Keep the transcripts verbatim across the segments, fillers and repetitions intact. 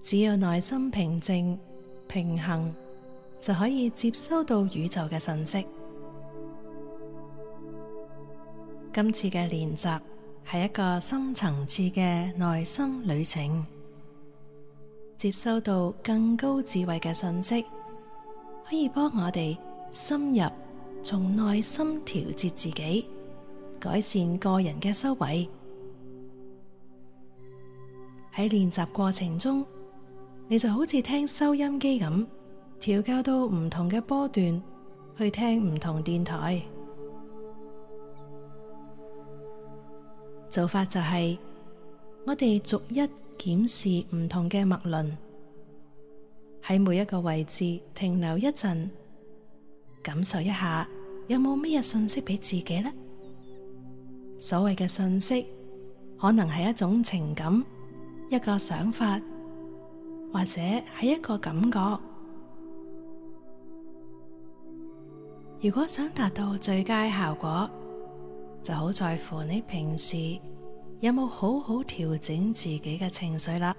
只要內心平靜、平衡，就可以接收到宇宙嘅訊息。今次嘅練習係一個深層次嘅內心旅程，接收到更高智慧嘅訊息，可以幫我哋深入從內心調節自己，改善個人嘅修為。喺練習過程中，你就好似聽收音機咁，調校到唔同嘅波段，去聽唔同電台。做法就係，我哋逐一檢視唔同嘅脈輪，喺每一個位置停留一陣，感受一下有冇乜嘢信息俾自己呢？所謂嘅信息，可能係一種情感，一個想法，或者係一個感覺。如果想達到最佳效果，就好在乎你平時有冇好好調整自己嘅情緒啦。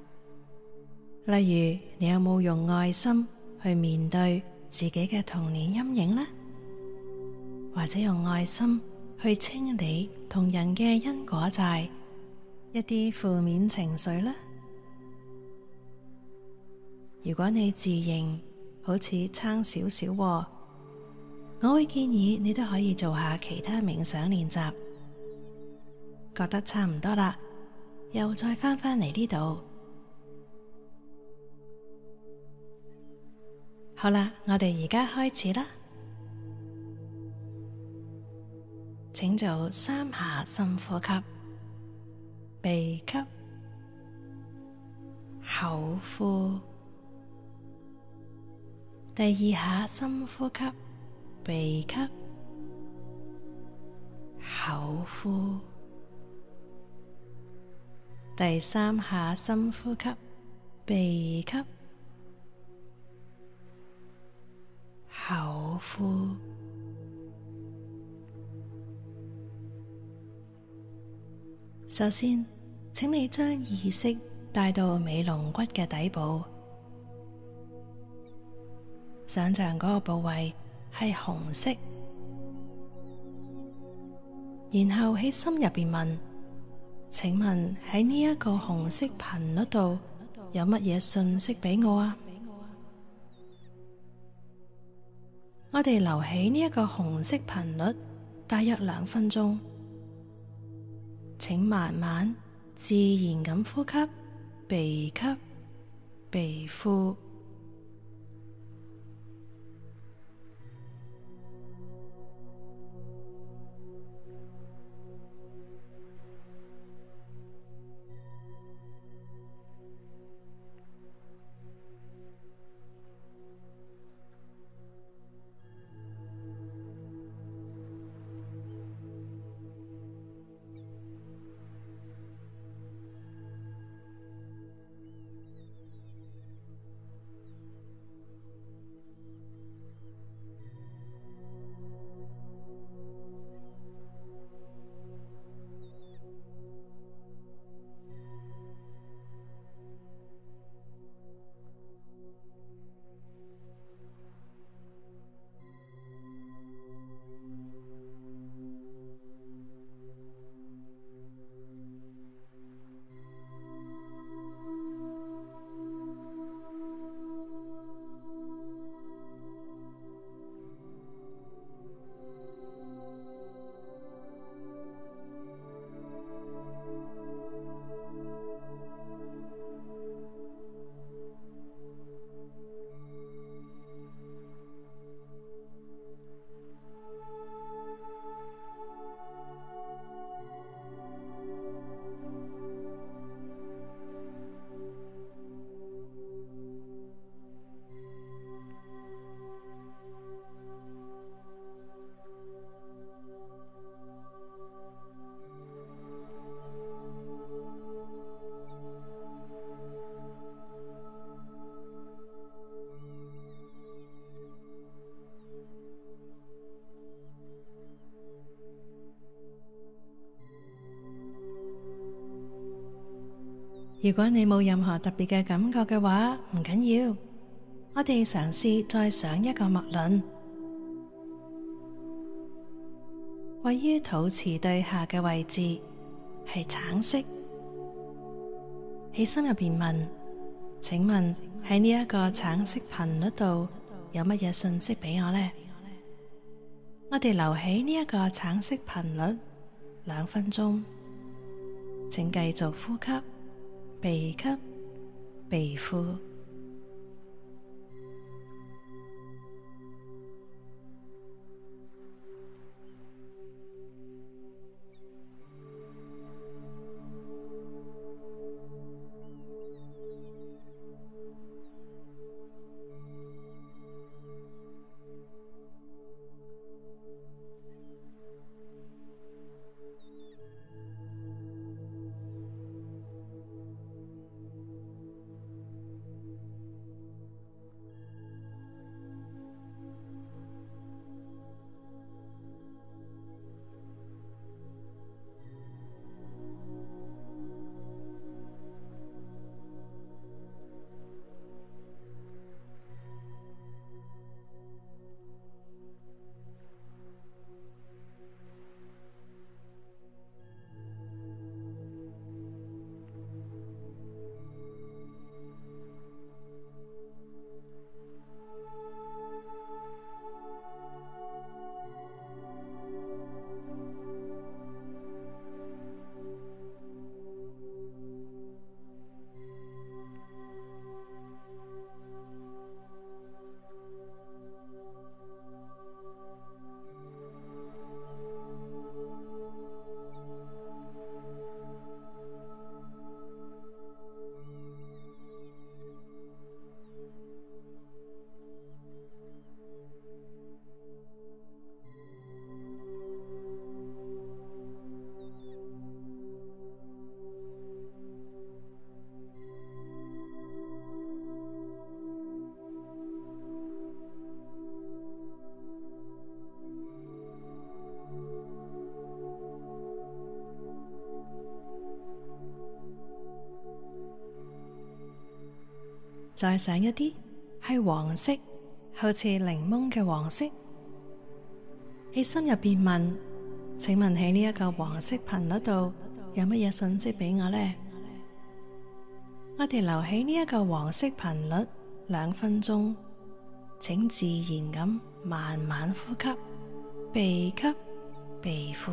例如，你有冇用愛心去面對自己嘅童年陰影呢？或者用愛心去清理同人嘅因果債，一啲負面情緒呢？如果你自認好似差少少，我會建議你都可以做下其他冥想練習。覺得差唔多啦，又再返返嚟呢度。好啦，我哋而家開始啦。請做三下深呼吸，鼻吸，口呼。第二下深呼吸，鼻吸，口呼。第三下深呼吸，鼻吸，口呼。首先，請你將意識帶到尾龍骨嘅底部，想象嗰個部位係紅色，然後喺心入邊問，請問喺呢一個紅色頻率度有乜嘢訊息俾我啊？我哋留喺呢一個紅色頻率大約兩分鐘，請慢慢自然咁呼吸，鼻吸，鼻呼。 如果你冇任何特別嘅感覺嘅話，唔緊要，我哋嘗試再上一個脈輪，位於肚臍對下嘅位置係橙色。喺心入邊問，請問喺呢一個橙色頻率度有乜嘢信息俾我呢？我哋留喺呢一個橙色頻率兩分鐘，請繼續呼吸，鼻吸鼻呼。再上一啲係黃色，好似檸檬嘅黃色。喺心入邊問，請問喺呢一個黃色頻率度有乜嘢信息俾我呢？我哋留喺呢一個黃色頻率兩分鐘，請自然咁慢慢呼吸，鼻吸鼻呼。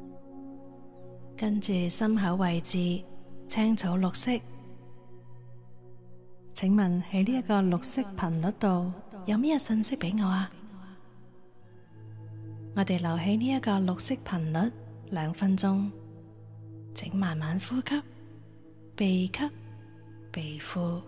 跟住心口位置青草綠色， 請問喺呢一個綠色頻率度有咩信息俾我啊？我哋留喺呢一個綠色頻率兩分鐘，請慢慢呼吸，鼻吸鼻呼。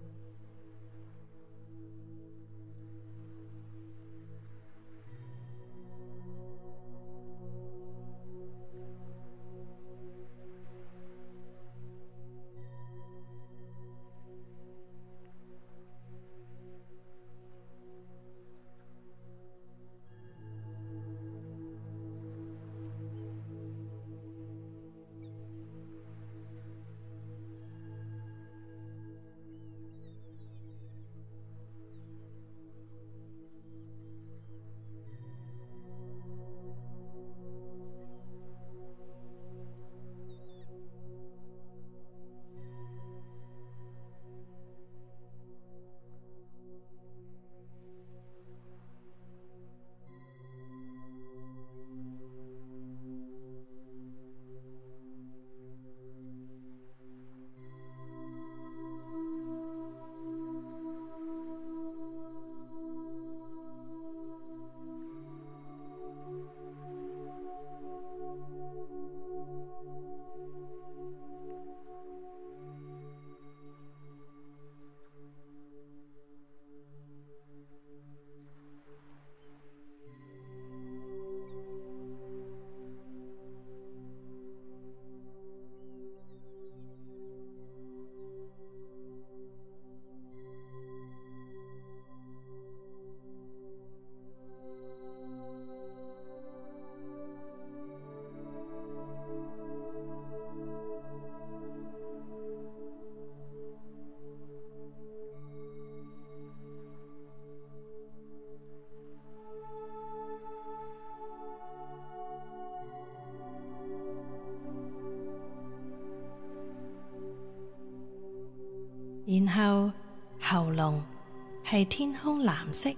然後喉嚨係天空藍色，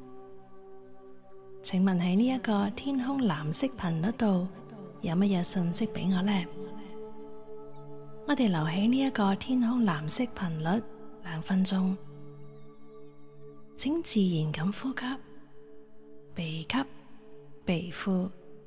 請問喺呢一個天空藍色頻率度有乜嘢信息俾我呢？我哋留喺呢一個天空藍色頻率兩分鐘，請自然咁呼吸，鼻吸鼻呼。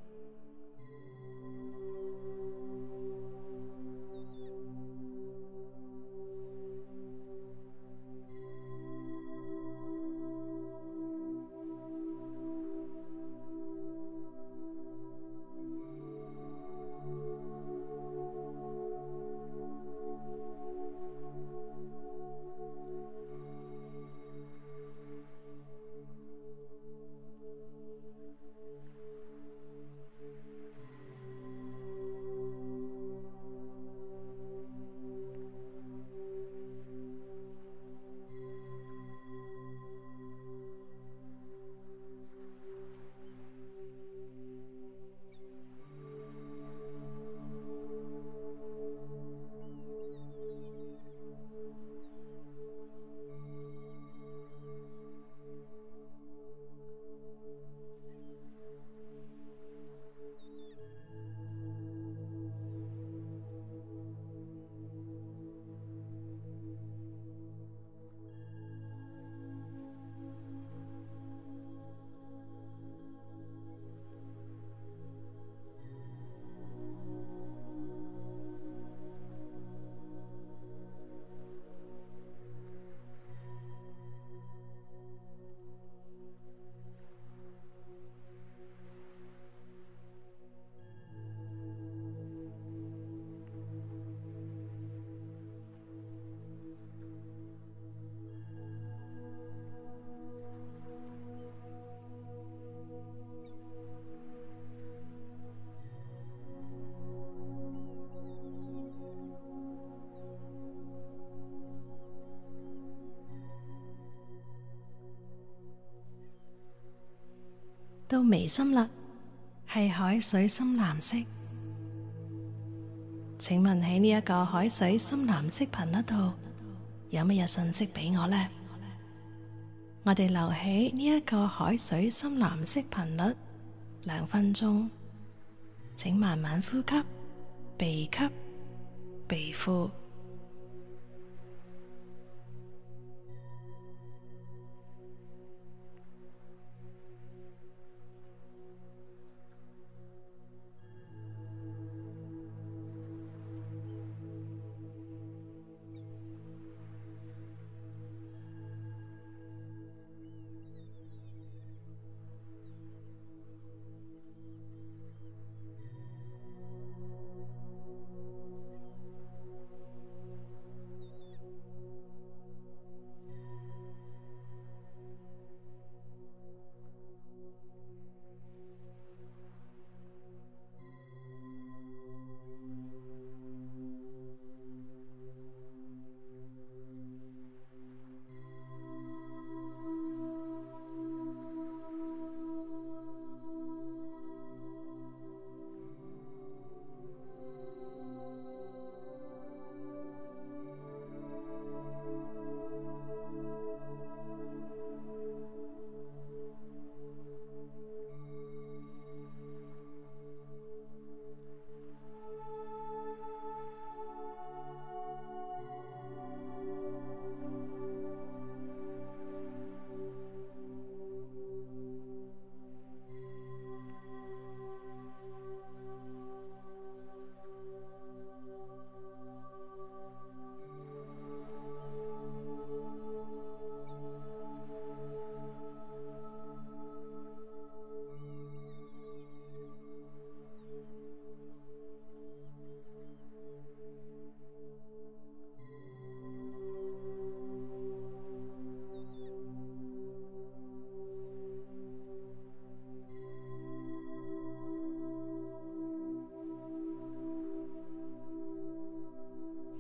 到眉心啦，係海水深藍色。請問喺呢一個海水深藍色頻率度有乜嘢信息俾我呢？我哋留喺呢一個海水深藍色頻率兩分鐘，請慢慢呼吸，鼻吸鼻呼。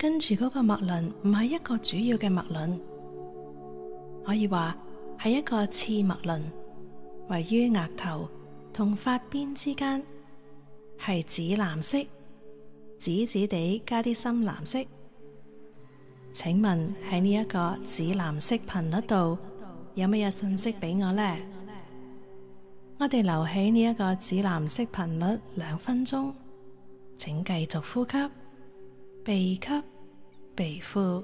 跟住嗰個脈輪唔係一個主要嘅脈輪，可以話係一個次脈輪，位於額頭同髮邊之間，係紫藍色，紫紫地加啲深藍色。請問喺呢一個紫藍色頻率度有乜嘢信息俾我呢？我哋留喺呢一個紫藍色頻率兩分鐘，請繼續呼吸，鼻吸鼻呼。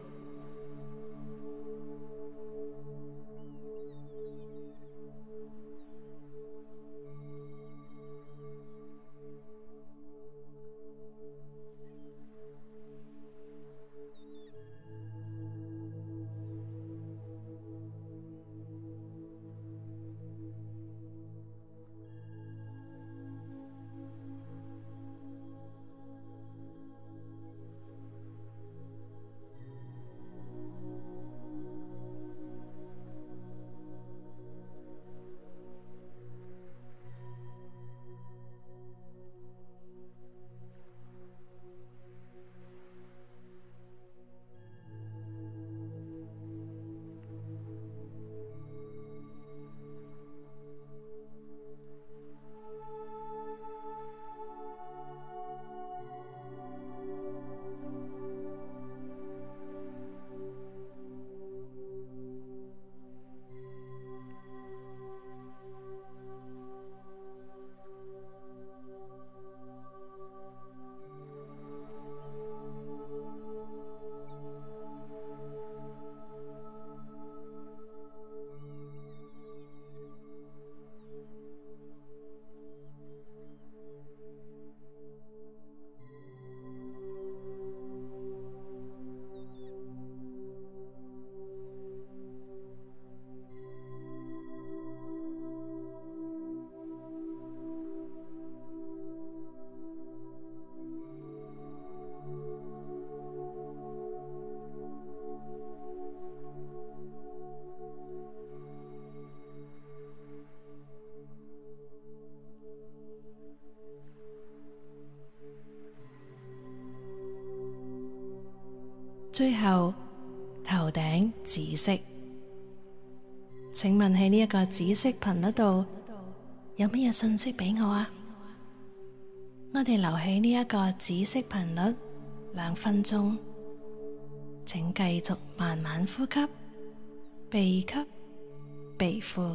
最後，頭頂紫色，請問喺呢一個紫色頻率度有乜嘢信息俾我啊？我哋留喺呢一個紫色頻率兩分鐘，請繼續慢慢呼吸，鼻吸鼻呼。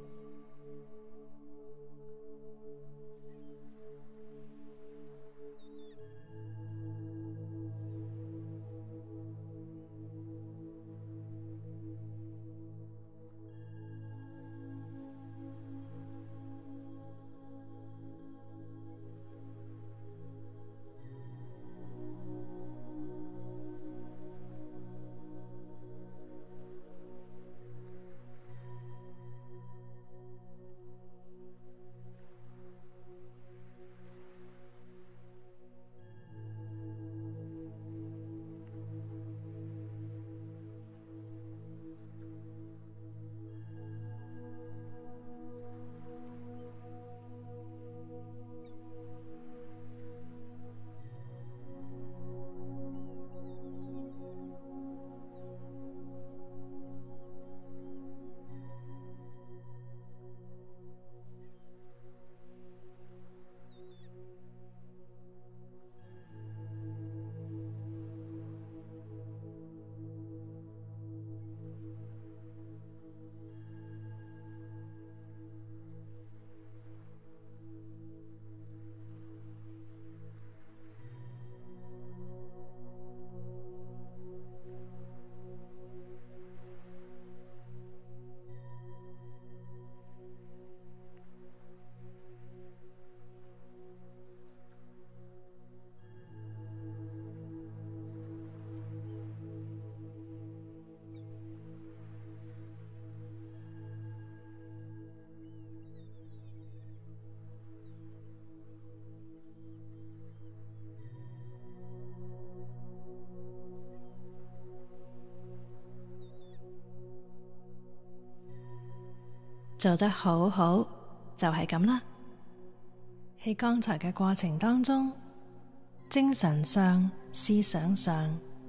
做得好好，就係咁啦。喺剛才嘅過程當中，精神上、思想上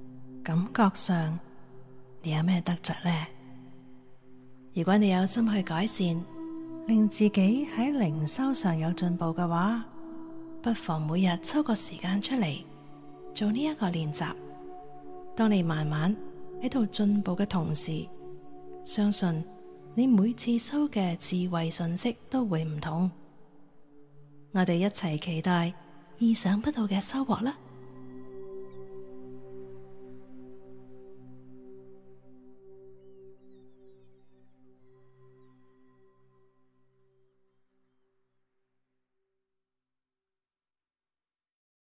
感覺上你有咩得着呢？如果你有心去改善，令自己喺靈修上有進步嘅話，不妨每日抽個時間出嚟做呢一個練習。當你慢慢喺度進步嘅同時，相信你每次收嘅智慧信息都會唔同。我哋一齊期待意想不到嘅收穫啦！